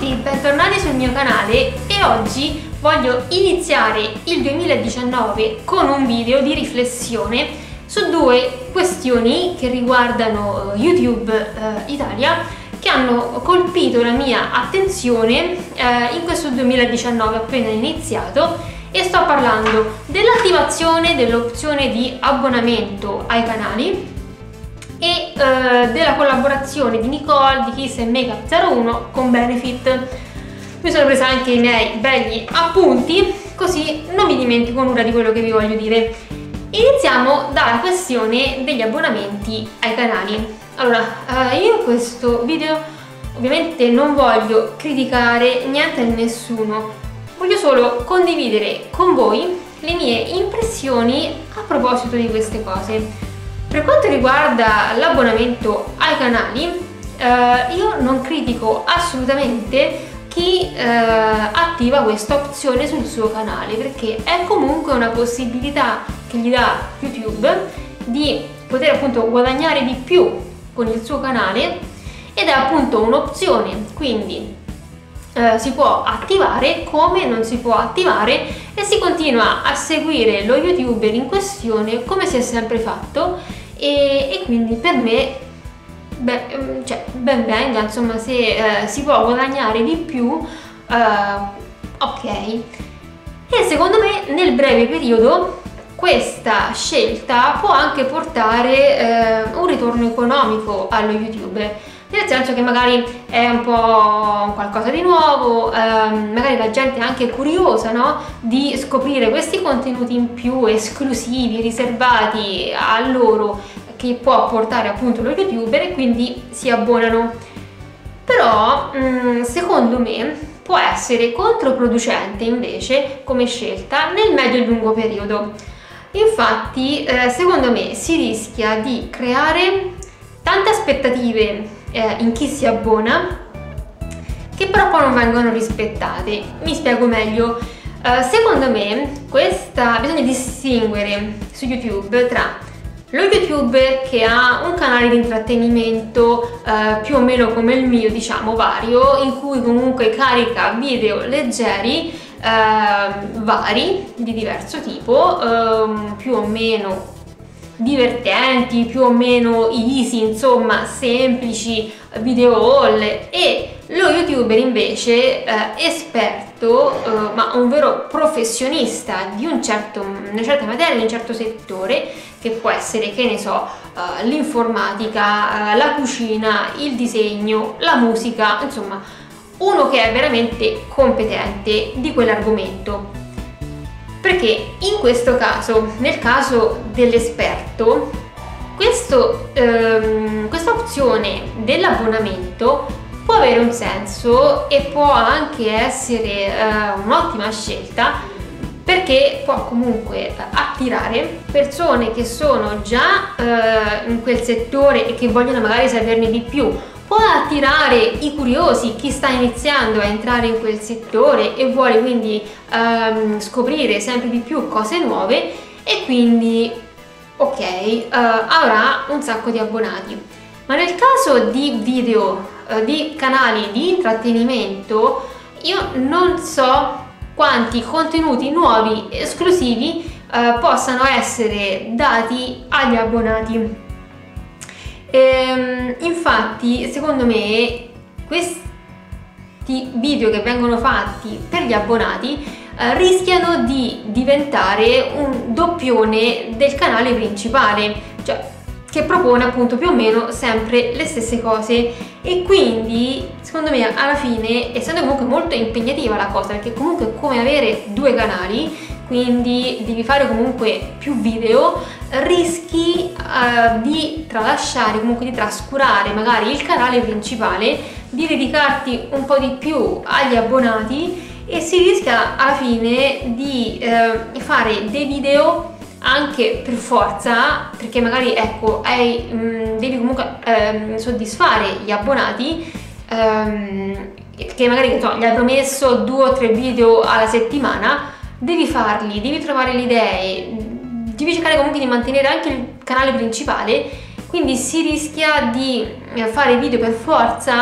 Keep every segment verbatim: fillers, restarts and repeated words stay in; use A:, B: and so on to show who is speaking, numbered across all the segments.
A: tutti, bentornati sul mio canale e oggi voglio iniziare il duemiladiciannove con un video di riflessione su due questioni che riguardano YouTube eh, Italia che hanno colpito la mia attenzione eh, in questo duemiladiciannove appena iniziato, e sto parlando dell'attivazione dell'opzione di abbonamento ai canali e uh, della collaborazione di Nicole di Kiss and Makeup zero uno con Benefit. Mi sono presa anche i miei begli appunti, così non mi dimentico nulla di quello che vi voglio dire. Iniziamo dalla questione degli abbonamenti ai canali. Allora, uh, io in questo video ovviamente non voglio criticare niente e nessuno, voglio solo condividere con voi le mie impressioni a proposito di queste cose. Per quanto riguarda l'abbonamento ai canali, eh, io non critico assolutamente chi eh, attiva questa opzione sul suo canale, perché è comunque una possibilità che gli dà YouTube di poter appunto guadagnare di più con il suo canale, ed è appunto un'opzione, quindi eh, si può attivare come non si può attivare e si continua a seguire lo YouTuber in questione come si è sempre fatto. E, e quindi per me beh, cioè, ben venga, insomma, se eh, si può guadagnare di più, eh, ok. E secondo me nel breve periodo questa scelta può anche portare eh, un ritorno economico allo YouTuber, nel senso che magari è un po' qualcosa di nuovo, ehm, magari la gente è anche curiosa, no? Di scoprire questi contenuti in più esclusivi, riservati a loro, che può portare appunto lo YouTuber, e quindi si abbonano. Però mh, secondo me può essere controproducente invece come scelta nel medio e lungo periodo. Infatti eh, secondo me si rischia di creare tante aspettative Eh, in chi si abbona, che però poi non vengono rispettate. Mi spiego meglio. Uh, secondo me questa, bisogna distinguere su YouTube tra lo YouTuber che ha un canale di intrattenimento uh, più o meno come il mio, diciamo vario, in cui comunque carica video leggeri uh, vari di diverso tipo, uh, più o meno divertenti, più o meno easy, insomma semplici video haul, e lo YouTuber invece eh, esperto, eh, ma un vero professionista di un certo, una certa materia, di un certo settore, che può essere, che ne so, eh, l'informatica, eh, la cucina, il disegno, la musica, insomma uno che è veramente competente di quell'argomento. Perché in questo caso, nel caso dell'esperto, questo, ehm, questa opzione dell'abbonamento può avere un senso e può anche essere eh, un'ottima scelta, perché può comunque attirare persone che sono già eh, in quel settore e che vogliono magari saperne di più. Può attirare i curiosi, chi sta iniziando a entrare in quel settore e vuole quindi um, scoprire sempre di più cose nuove, e quindi ok, uh, avrà un sacco di abbonati. Ma nel caso di video, uh, di canali di intrattenimento, io non so quanti contenuti nuovi esclusivi uh, possano essere dati agli abbonati. Ehm, infatti secondo me questi video che vengono fatti per gli abbonati eh, rischiano di diventare un doppione del canale principale, cioè che propone appunto più o meno sempre le stesse cose, e quindi secondo me alla fine, essendo comunque molto impegnativa la cosa, perché comunque è come avere due canali, quindi devi fare comunque più video, rischi uh, di tralasciare, comunque di trascurare magari il canale principale, di dedicarti un po' di più agli abbonati, e si rischia alla fine di uh, fare dei video anche per forza, perché magari ecco hai, mh, devi comunque um, soddisfare gli abbonati, um, che magari so, gli hai promesso due o tre video alla settimana, devi farli, devi trovare le idee, devi cercare comunque di mantenere anche il canale principale, quindi si rischia di fare video per forza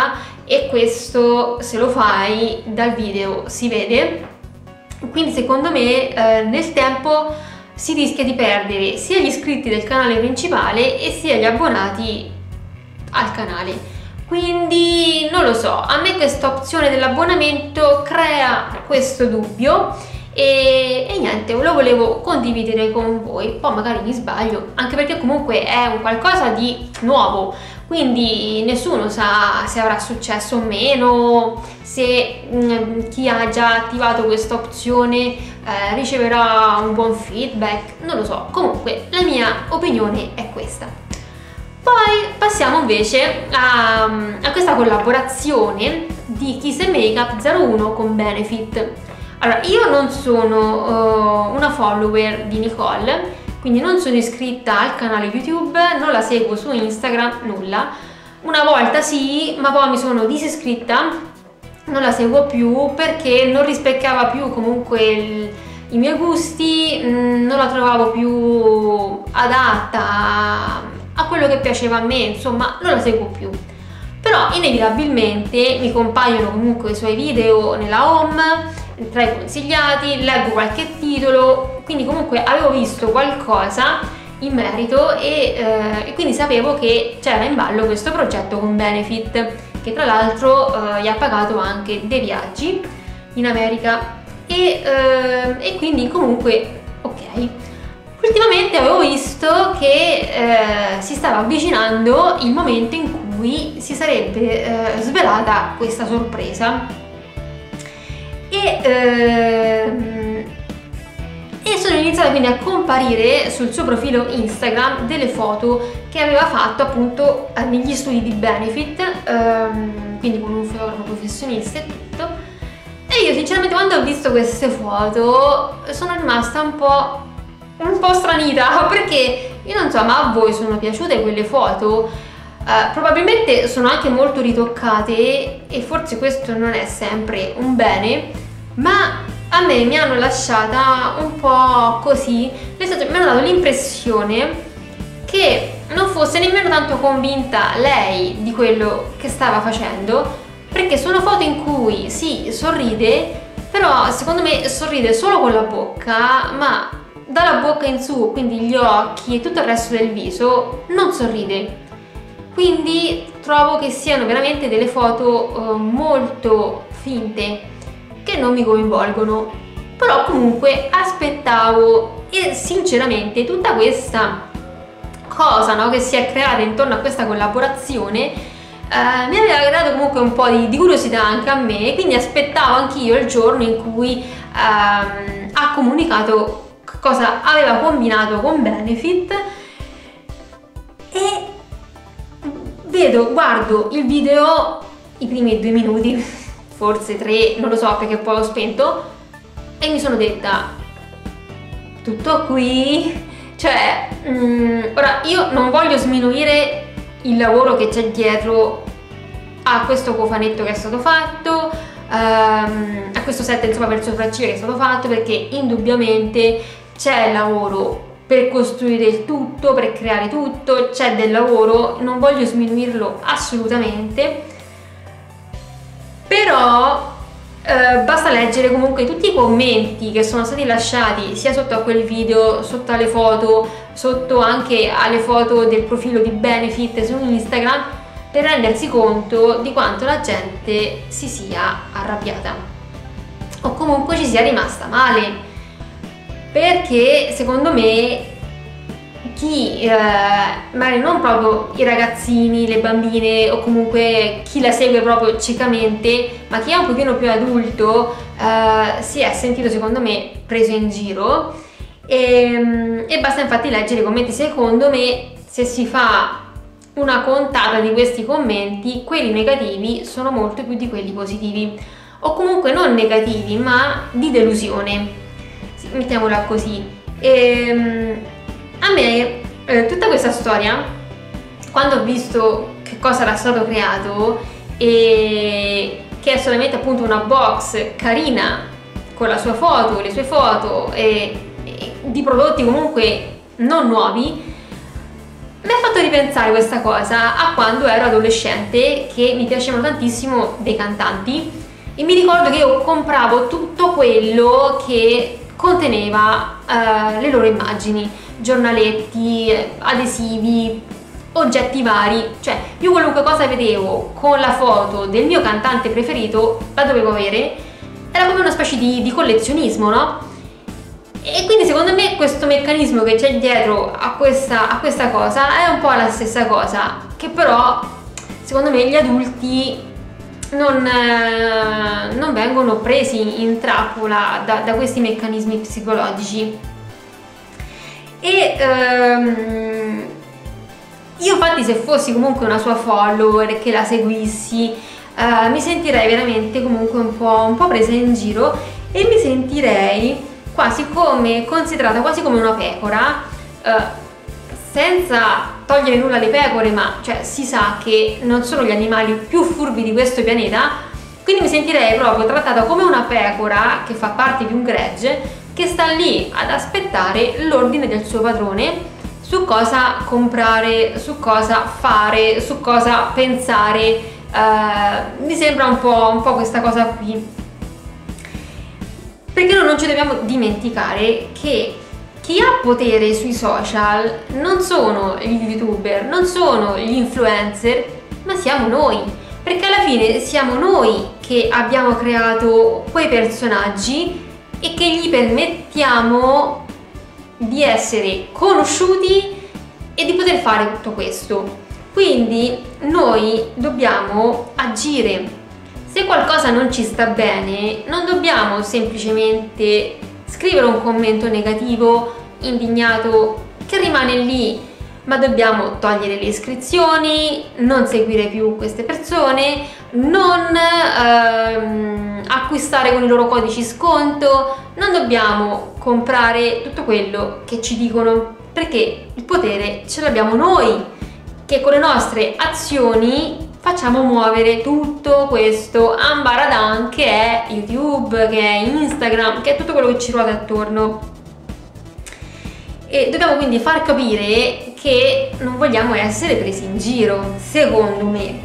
A: e questo, se lo fai dal video, si vede. Quindi secondo me eh, nel tempo si rischia di perdere sia gli iscritti del canale principale e sia gli abbonati al canale. Quindi non lo so, a me questa opzione dell'abbonamento crea questo dubbio e, e niente, lo volevo condividere con voi. Poi magari mi sbaglio, anche perché comunque è un qualcosa di nuovo, quindi nessuno sa se avrà successo o meno, se mh, chi ha già attivato questa opzione eh, riceverà un buon feedback, non lo so. Comunque la mia opinione è questa. Poi passiamo invece a, a questa collaborazione di Kiss and Makeup zero uno con Benefit. Allora, io non sono uh, una follower di Nicole, quindi non sono iscritta al canale YouTube, non la seguo su Instagram, nulla. Una volta sì, ma poi mi sono disiscritta, non la seguo più perché non rispecchiava più comunque il, i miei gusti, mh, non la trovavo più adatta a, a quello che piaceva a me, insomma non la seguo più. Però inevitabilmente mi compaiono comunque i suoi video nella home, tra i consigliati, leggo qualche titolo, quindi comunque avevo visto qualcosa in merito e, eh, e quindi sapevo che c'era in ballo questo progetto con Benefit, che tra l'altro eh, gli ha pagato anche dei viaggi in America e, eh, e quindi comunque ok. Ultimamente avevo visto che eh, si stava avvicinando il momento in cui si sarebbe eh, svelata questa sorpresa e, ehm, e sono iniziate quindi a comparire sul suo profilo Instagram delle foto che aveva fatto appunto negli studi di Benefit, ehm, quindi con un fotografo professionista e tutto. E io sinceramente quando ho visto queste foto sono rimasta un po' un po' stranita, perché io non so, ma a voi sono piaciute quelle foto? Uh, probabilmente sono anche molto ritoccate e forse questo non è sempre un bene, ma a me mi hanno lasciata un po' così, nel senso, mi hanno dato l'impressione che non fosse nemmeno tanto convinta lei di quello che stava facendo, perché sono foto in cui sì, sorride, però secondo me sorride solo con la bocca, ma dalla bocca in su, quindi gli occhi e tutto il resto del viso, non sorride. Quindi trovo che siano veramente delle foto uh, molto finte, che non mi coinvolgono. Però comunque aspettavo, e sinceramente tutta questa cosa, no, che si è creata intorno a questa collaborazione uh, mi aveva creato comunque un po' di, di curiosità anche a me, quindi aspettavo anch'io il giorno in cui uh, ha comunicato cosa aveva combinato con Benefit. E vedo, guardo il video, i primi due minuti, forse tre, non lo so perché poi l'ho spento, e mi sono detta, tutto qui? Cioè, mh, ora io non voglio sminuire il lavoro che c'è dietro a questo cofanetto che è stato fatto, ehm, a questo set insomma per sopracciglia che è stato fatto, perché indubbiamente c'è lavoro per costruire il tutto, per creare tutto, c'è del lavoro, non voglio sminuirlo assolutamente, però eh, basta leggere comunque tutti i commenti che sono stati lasciati sia sotto a quel video, sotto alle foto, sotto anche alle foto del profilo di Benefit su Instagram, per rendersi conto di quanto la gente si sia arrabbiata o comunque ci sia rimasta male. Perché secondo me chi, eh, magari non proprio i ragazzini, le bambine o comunque chi la segue proprio ciecamente, ma chi è un pochino più adulto, eh, si è sentito secondo me preso in giro e, e basta infatti leggere i commenti. Secondo me se si fa una contata di questi commenti, quelli negativi sono molto più di quelli positivi, o comunque non negativi ma di delusione, mettiamola così. E, a me eh, tutta questa storia, quando ho visto che cosa era stato creato e che è solamente appunto una box carina con la sua foto, le sue foto e, e di prodotti comunque non nuovi, mi ha fatto ripensare questa cosa a quando ero adolescente, che mi piacevano tantissimo dei cantanti, e mi ricordo che io compravo tutto quello che conteneva uh, le loro immagini, giornaletti, adesivi, oggetti vari, cioè io qualunque cosa vedevo con la foto del mio cantante preferito la dovevo avere, era come una specie di, di collezionismo, no? E quindi secondo me questo meccanismo che c'è dietro a questa, a questa cosa è un po' la stessa cosa, che però secondo me gli adulti non, eh, non vengono presi in trappola da, da questi meccanismi psicologici. E ehm, io infatti, se fossi comunque una sua follower, che la seguissi, eh, mi sentirei veramente comunque un po', un po' presa in giro, e mi sentirei quasi come considerata quasi come una pecora, eh, senza togliere nulla alle pecore, ma cioè, si sa che non sono gli animali più furbi di questo pianeta, quindi mi sentirei proprio trattata come una pecora che fa parte di un gregge, che sta lì ad aspettare l'ordine del suo padrone su cosa comprare, su cosa fare, su cosa pensare. Eh, mi sembra un po', un po' questa cosa qui. Perché noi non ci dobbiamo dimenticare che chi ha potere sui social non sono gli youtuber, non sono gli influencer, ma siamo noi. Perché alla fine siamo noi che abbiamo creato quei personaggi e che gli permettiamo di essere conosciuti e di poter fare tutto questo. Quindi noi dobbiamo agire. Se qualcosa non ci sta bene, non dobbiamo semplicemente scrivere un commento negativo, indignato, che rimane lì, ma dobbiamo togliere le iscrizioni, non seguire più queste persone, non ehm, acquistare con i loro codici sconto, non dobbiamo comprare tutto quello che ci dicono, perché il potere ce l'abbiamo noi, che con le nostre azioni facciamo muovere tutto questo ambaradan che è YouTube, che è Instagram, che è tutto quello che ci ruota attorno. E dobbiamo quindi far capire che non vogliamo essere presi in giro, secondo me.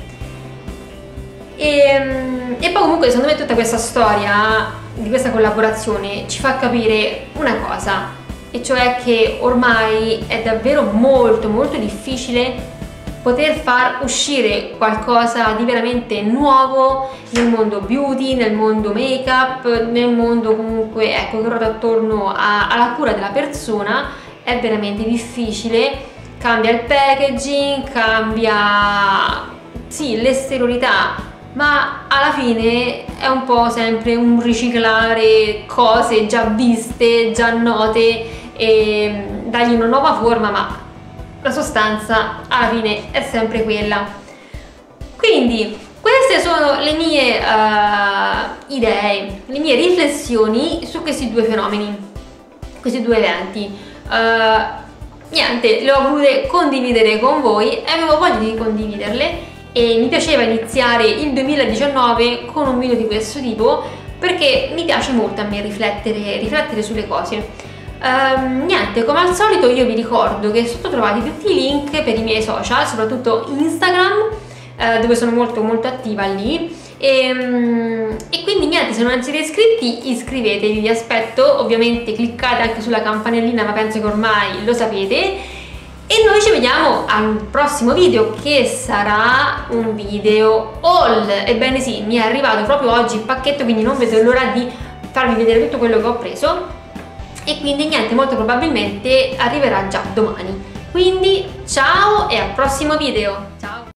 A: E, e poi comunque secondo me tutta questa storia di questa collaborazione ci fa capire una cosa, e cioè che ormai è davvero molto molto difficile poter far uscire qualcosa di veramente nuovo nel mondo beauty, nel mondo make up, nel mondo comunque, ecco, che ruota attorno a, alla cura della persona. È veramente difficile, cambia il packaging, cambia sì l'esteriorità, ma alla fine è un po' sempre un riciclare cose già viste, già note, e dargli una nuova forma, ma la sostanza alla fine è sempre quella. Quindi queste sono le mie uh, idee, le mie riflessioni su questi due fenomeni, questi due eventi. Uh, niente, le ho volute condividere con voi e avevo voglia di condividerle, e mi piaceva iniziare il duemiladiciannove con un video di questo tipo, perché mi piace molto a me riflettere, riflettere sulle cose. Um, niente, come al solito io vi ricordo che sotto trovate tutti i link per i miei social, soprattutto Instagram, eh, dove sono molto molto attiva lì, e, um, e quindi niente, se non siete iscritti iscrivetevi, vi aspetto. Ovviamente cliccate anche sulla campanellina, ma penso che ormai lo sapete, e noi ci vediamo al prossimo video, che sarà un video haul. Ebbene sì, mi è arrivato proprio oggi il pacchetto, quindi non vedo l'ora di farvi vedere tutto quello che ho preso. E quindi niente, molto probabilmente arriverà già domani. Quindi ciao e al prossimo video!